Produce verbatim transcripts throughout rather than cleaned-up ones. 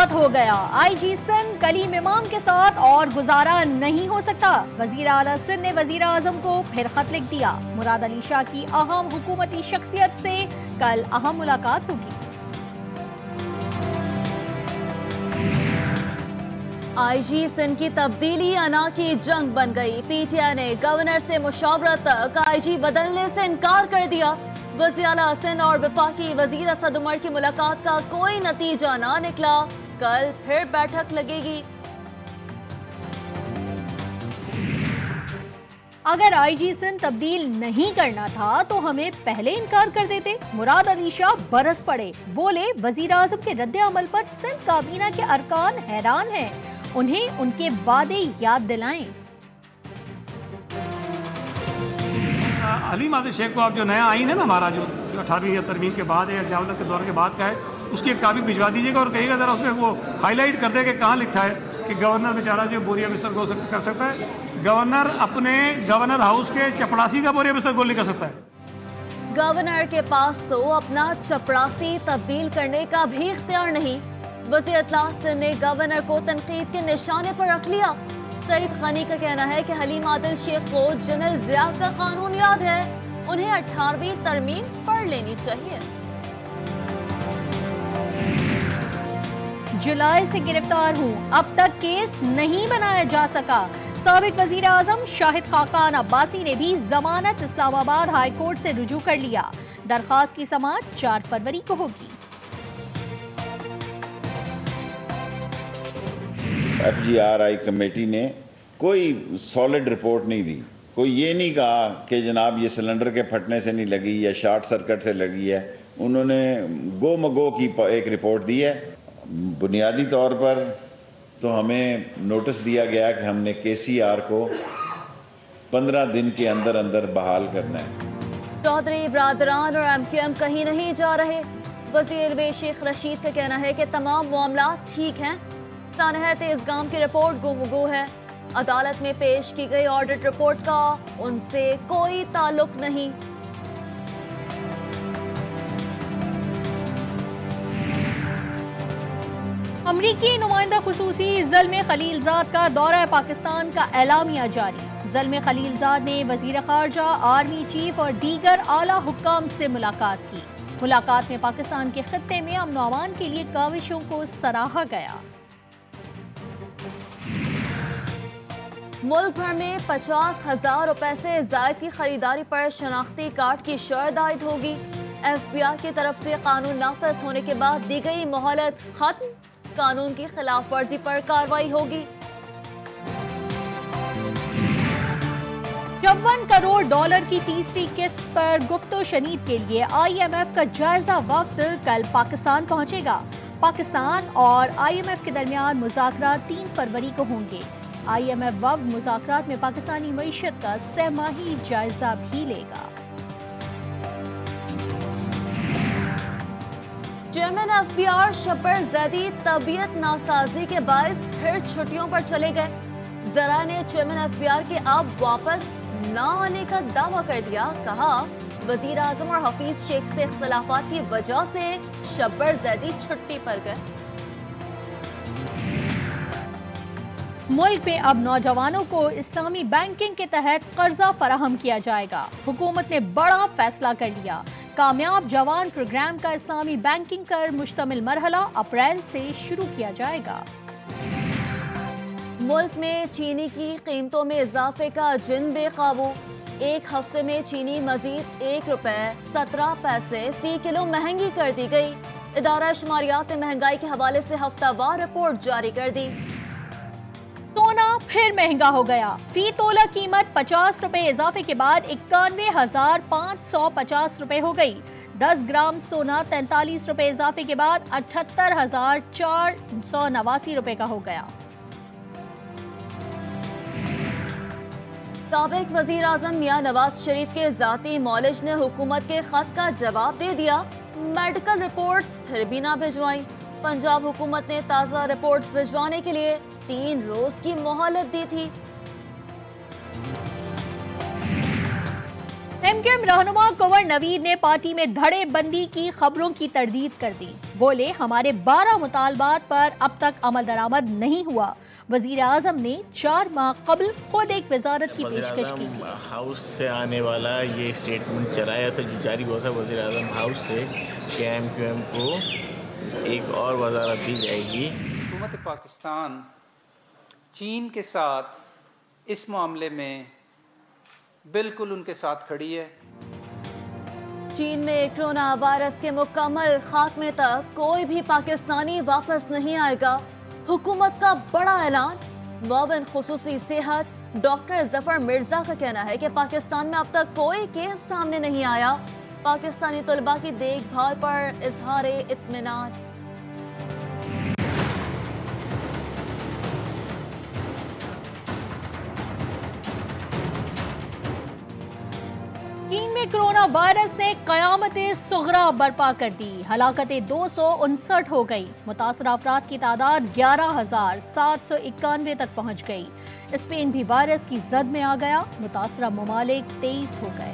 बहुत हो गया। आई जी सिंध कलीम इमाम के साथ और गुजारा नहीं हो सकता। वजीर आला सिंध ने वजीर आजम को फिर खत लिख दिया। मुराद अली शाह की अहम हुकूमती शख्सियत से कल अहम मुलाकात होगी। आई जी सिंध की तब्दीली अना की जंग बन गई। पी टी आई ने गवर्नर से मुशावरत तक आई जी बदलने से इनकार कर दिया। वज़ीर आला सिंध और वफाकी वजीर असद उमर की मुलाकात का कोई नतीजा ना निकला। कल फिर बैठक लगेगी। अगर आई जी सिंध तब्दील नहीं करना था तो हमें पहले इनकार कर देते। मुराद अली शाह बरस पड़े, बोले वजीर आजम के रद्द अमल पर सिंध काबीना के अरकान हैरान हैं, उन्हें उनके वादे याद दिलाएं। अली मादे शेख को आप जो नया आइन है ना हमारा, जो अठारहवीं या तरमीम के बाद है या जहालत के दौर के बाद का है, उसकी एक कापी भिजवा दीजिएगा और कहिएगा जरा उसमें वो हाईलाइट कर दे कि कहाँ लिखा है कि गवर्नर बेचारा जो बोरिया बिस्तर गोल कर सकता है, गवर्नर अपने गवर्नर हाउस के चपड़ासी का बोरिया बिस्तर गोल नहीं कर सकता है। गवर्नर के पास तो अपना चपड़ासी तब्दील करने का भी इख्तियार नहीं। वज़ीर इत्तलाह सिंध ने गवर्नर को तनकीद के निशाने पर रख लिया। सईद खानी का कहना है कि हलीम आदिल शेख को जनरल जिया का कानून याद है, उन्हें अठारहवीं तरमीम पढ़ लेनी चाहिए। जुलाई से गिरफ्तार हूँ, अब तक केस नहीं बनाया जा सका। साबिक वजीर आजम शाहिद खाकान अब्बासी ने भी जमानत इस्लामाबाद हाई कोर्ट से रुजू कर लिया। दरखास्त की समाअत चार फरवरी को होगी। F G R I committee ने कोई सॉलिड रिपोर्ट नहीं दी। कोई ये नहीं कहा कि जनाब ये सिलेंडर के फटने से नहीं लगी या शॉर्ट सर्किट से लगी है। उन्होंने गो मगो की एक रिपोर्ट दी है। बुनियादी तौर पर तो हमें नोटिस दिया गया कि हमने के सी आर को पंद्रह दिन के अंदर अंदर बहाल करना है। चौधरी बरादरान और एम क्यू एम कहीं नहीं जा रहे। वजीर शेख रशीद का कहना है कि तमाम मामला ठीक हैं। सानहत इस्गाम की रिपोर्ट गुमगू है। अदालत में पेश की गई ऑडिट रिपोर्ट का उनसे कोई ताल्लुक नहीं। अमरीकी नुमाइंदा खुसूसी ज़ल्मे खलीलजाद का दौरा पाकिस्तान का एलामिया जारी। ज़ल्मे खलीलजाद ने वजीर खारजा, आर्मी चीफ और दीगर आला हुक्काम से मुलाकात की। मुलाकात में पाकिस्तान के खित्ते में अमन व अमान के लिए काविशों को सराहा गया। मुल्क भर में पचास हजार रुपए से जायद की खरीदारी पर शनाख्ती कार्ड की शर्त आयद होगी। एफ बी आई की तरफ से कानून नाफिज होने के बाद दी गई मोहलत खत्म। कानून की खिलाफ वर्जी पर कार्रवाई होगी। चौवन करोड़ डॉलर की तीसरी किस्त पर गुफ्तो शनीद के लिए आई एम एफ का जायजा वक्त कल पाकिस्तान पहुंचेगा। पाकिस्तान और आई एम एफ के दरमियान मुज़ाकरात तीन फरवरी को होंगे। आई एम एफ वफ्द मुज़ाकरात में पाकिस्तानी मईशत का सहमाही जायजा भी लेगा। Chairman F B R Shabbar Zaidi तबीयत नासाजी के बायस फिर छुट्टियों पर चले गए। जरा ने चेयरमैन एफ बी आर के अब वापस न आने का दावा कर दिया। कहा वजीर आजम और हफीज शेख से इख्तिलाफात की वजह से शब्बर ज़ैदी छुट्टी पर गए। मुल्क में अब नौजवानों को इस्लामी बैंकिंग के तहत कर्जा फराहम किया जाएगा। हुकूमत ने बड़ा फैसला कर लिया। कामयाब जवान प्रोग्राम का इस्लामी बैंकिंग पर मुश्तमिल मरहला अप्रैल से शुरू किया जाएगा। मुल्क में चीनी की कीमतों में इजाफे का जिन बेकाबू। एक हफ्ते में चीनी मजीद एक रुपए सत्रह पैसे फी किलो महंगी कर दी गई। इदारा शुमारियात ने महंगाई के हवाले से हफ्तावार रिपोर्ट जारी कर दी। सोना फिर महंगा हो गया। फी तोला कीमत पचास रुपए इजाफे के बाद इक्यानवे हजार पाँच सौ पचास रुपए हो गई। दस ग्राम सोना तैंतालीस रुपए इजाफे के बाद अठहत्तर हजार चार सौ नवासी रुपए का हो गया। साबिक वजीर आजम मियां नवाज शरीफ के जाती मौलिज ने हुकूमत के खत का जवाब दे दिया। मेडिकल रिपोर्ट्स फिर भी ना भिजवाई। पंजाब हुकूमत ने ताज़ा रिपोर्ट्स भिजवाने के लिए तीन रोज की मोहलत दी थी। एमक्यूएम रहनुमा कुंवर नवीद ने पार्टी में धड़े बंदी की खबरों की तरदीद कर दी। बोले, हमारे बारह मुतालबात पर अब तक अमल दरामद नहीं हुआ। वजीर आजम ने चार माह कबल खुद एक वजारत की पेशकश की। हाउस से आने वाला ये स्टेटमेंट चलाया था जो जारी हुआ था वजीर आजम हाउस से कि एमक्यूएम को एक और वजारत दी जाएगी। हुकूमत पाकिस्तान चीन के साथ इस मामले में बिल्कुल उनके साथ खड़ी है। चीन में कोरोना वायरस के मुकम्मल खात्मे तक कोई भी पाकिस्तानी वापस नहीं आएगा। हुकूमत का बड़ा ऐलान। मुआविन खुसूसी सेहत डॉक्टर जफर मिर्जा का कहना है कि पाकिस्तान में अब तक कोई केस सामने नहीं आया। पाकिस्तानी तलबा की देखभाल पर इजहार इत्मीनान। चीन में कोरोना वायरस ने कयामत-ए सुगरा बर्पा कर दी। हलाकतें दो सौ उनसठ हो गई। मुतासरा अफराद की तादाद ग्यारह हजार सात सौ इक्यानवे तक पहुँच गई। स्पेन भी वायरस की जद में आ गया। मुतासरा ममालिक तेईस हो गए।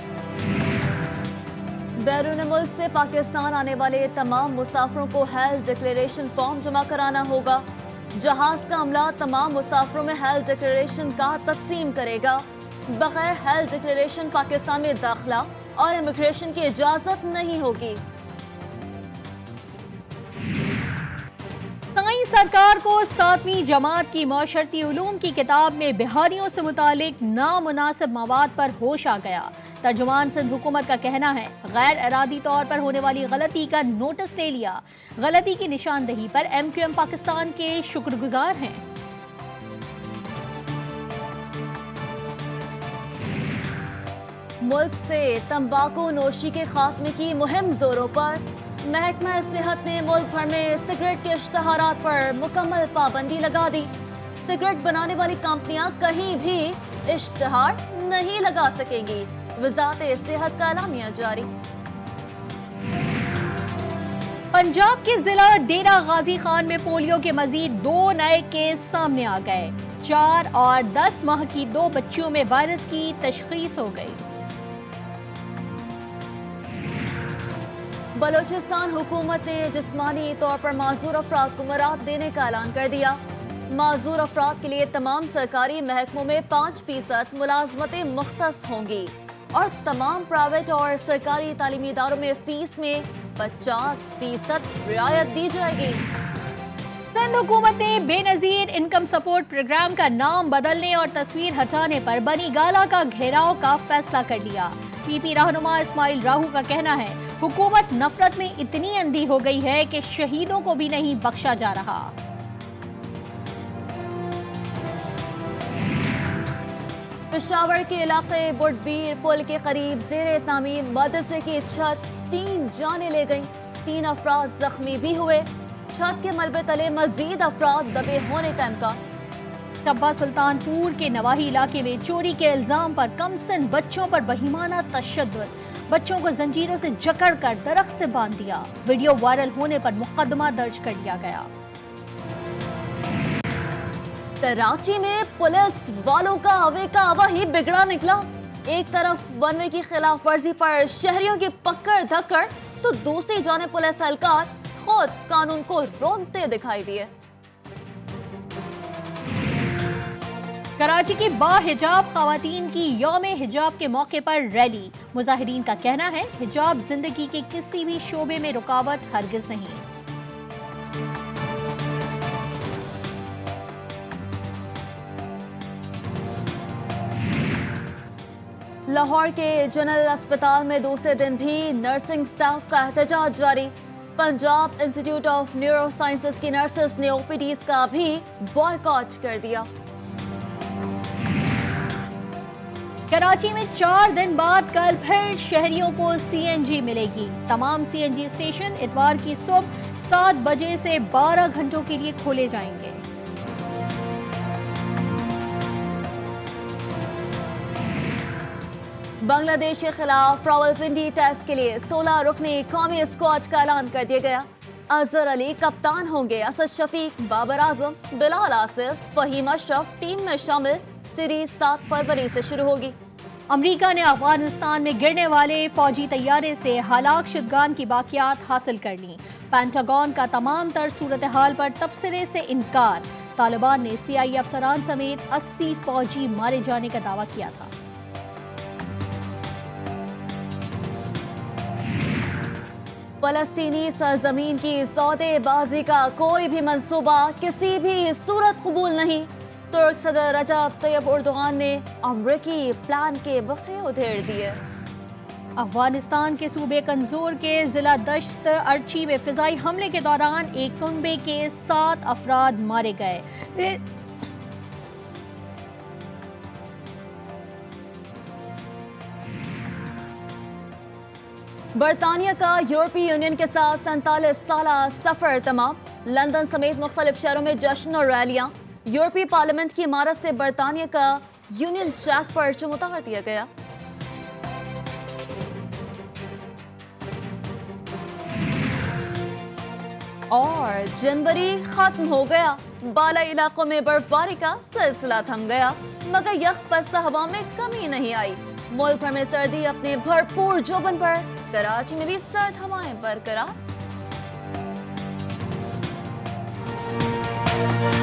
बैरून मुल्क से पाकिस्तान आने वाले तमाम मुसाफिरों को हेल्थ डिक्लेरेशन फॉर्म जमा कराना होगा। जहाज का अमला तमाम मुसाफिरों में हेल्थ डिक्लेरेशन कार्ड तकसीम करेगा। बगैर हेल्थ डिक्लेरेशन पाकिस्तान में दाखिला और इमिग्रेशन की इजाजत नहीं होगी। साई सरकार को सातवीं जमात की मौशरती उलूम की किताब में बिहारियों से मुतालिक नामुनासिब मवाद पर होश आ गया। तर्जुमान सिंध हुकूमत का कहना है, गैर इरादी तौर पर होने वाली गलती का नोटिस ले लिया। गलती की निशानदही पर एमक्यूएम पाकिस्तान के शुक्रगुजार हैं। मुल्क से तंबाकू नोशी के खात्मे की मुहिम जोरों पर। महकमा सेहत ने मुल्क भर में सिगरेट के इश्तहारात पर मुकम्मल पाबंदी लगा दी। सिगरेट बनाने वाली कंपनियां कहीं भी इश्तहार नहीं लगा सकेंगी। वज़ारत सेहत का एलामिया जारी। पंजाब के जिला डेरा गाजी खान में पोलियो के मजीद दो नए केस सामने आ गए। चार और दस माह की दो बच्चियों में वायरस की तशखीस हो गई। बलोचिस्तान हुकूमत ने जिस्मानी तौर पर माजूर अफराद को मराद देने का ऐलान कर दिया। माजूर अफराद के लिए तमाम सरकारी महकमों में पाँच फीसद मुलाजमतें मुख्तस होंगी और तमाम प्राइवेट और सरकारी तालीमी इदारों में फीस में पचास फीसद रियायत दी जाएगी। सिंध हुकूमत ने बेनजीर इनकम सपोर्ट प्रोग्राम का नाम बदलने और तस्वीर हटाने पर बनी गाला का घेराव का फैसला कर लिया। पीपी रहनुमा इस्माइल राहू का कहना है, हुकूमत नफरत में इतनी अंधी हो गई है कि शहीदों को भी नहीं बख्शा जा रहा। पेशावर के इलाके बुडबीर पुल के करीब जेर तामीर मदरसे की छत तीन जाने ले गई। तीन अफराद जख्मी भी हुए। छत के मलबे तले मजीद अफराद दबे होने का इम्कान। टब्बा सुल्तानपुर के नवाही इलाके में चोरी के इल्जाम पर कमसिन बच्चों पर बहिमाना तशद्दुद। बच्चों को जंजीरों से जकड़कर दरख्त से बांध दिया। वीडियो वायरल होने पर मुकदमा दर्ज कर लिया गया। कराची में पुलिस वालों का अवे का अवा ही बिगड़ा निकला। एक तरफ वन वे की खिलाफ वर्जी पर शहरियों की पकड़ धक्कड़, तो दूसरी जाने पुलिस एहलकार खुद कानून को रोंदते दिखाई दिए। कराची की बाहिजाब खवातीन की यौम हिजाब के मौके पर रैली। मुजाहिरीन का कहना है, हिजाब जिंदगी के किसी भी शोबे में रुकावट हरगिज नहीं। लाहौर के जनरल अस्पताल में दूसरे दिन भी नर्सिंग स्टाफ का एहतजाज जारी। Punjab institute of neurosciences की नर्सेस ने ओपीडीज का भी बॉयकॉट कर दिया। कराची में चार दिन बाद कल फिर शहरियों को सीएनजी मिलेगी। तमाम सीएनजी स्टेशन इतवार की सुबह सात बजे से बारह घंटों के लिए खोले जाएंगे। बांग्लादेश के खिलाफ रावलपिंडी टेस्ट के लिए सोलह रुकनी कौमी स्क्वाड का ऐलान कर दिया गया। अजहर अली कप्तान होंगे। असद शफीक, बाबर आजम, बिलाल आसिफ, फहीम अशरफ टीम में शामिल। सीरीज सात फरवरी से शुरू होगी। अमेरिका ने अफगानिस्तान में गिरने वाले फौजी तैयारे से हलाक शुदगान की बाकियात हासिल कर ली। पेंटागन का तमाम तर सूरत हाल पर तबसरे से इनकार। तालिबान ने सी आई अफसरान समेत अस्सी फौजी मारे जाने का दावा किया था। फलस्तीनी सरजमीन की सौदेबाजी का कोई भी मंसूबा किसी भी सूरत कबूल नहीं। तुर्क सदर रजब तैयब एर्दोगान ने अमरीकी प्लान के बखे उधेड़ दिए। अफगानिस्तान के सूबे कंजोर के जिला दश्त अर्ची में फिजाई हमले के दौरान एक कुनबे के सात अफराद मारे गए। बरतानिया का यूरोपीय यूनियन के साथ सैंतालीस साला सफर तमाम। लंदन समेत मुख्तलिफ शहरों में जश्न और रैलियां। यूरोपीय पार्लियामेंट की इमारत से बरतानिया का यूनियन जैक पर चमत्कार दिया गया। और जनवरी खत्म हो गया। बाला इलाकों में बर्फबारी का सिलसिला थम गया, मगर यकबस्ता हवा में कमी नहीं आई। मुल्क भर में सर्दी अपने भरपूर जोबन पर, कराची में भी सर्द हवाएं बरकरार।